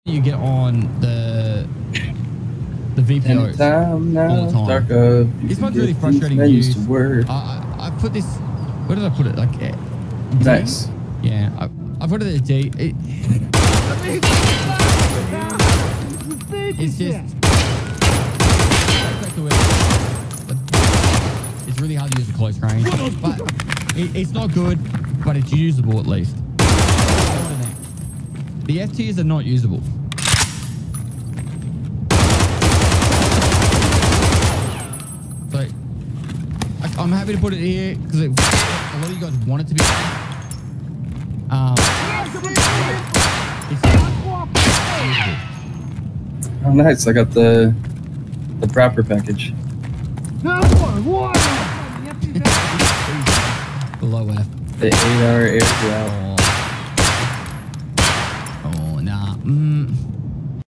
You get on the VPOs all the time. This one's really frustrating to use. I put this. Where did I put it? Like nice. D? Yeah, I put it at D. It's just. It's really hard to use at close range, but it's not good, but it's usable at least. The FTs are not usable. So I'm happy to put it here because a lot of you guys want it to be. Oh, nice! I got the proper package. Below F. The 8-hour air drought.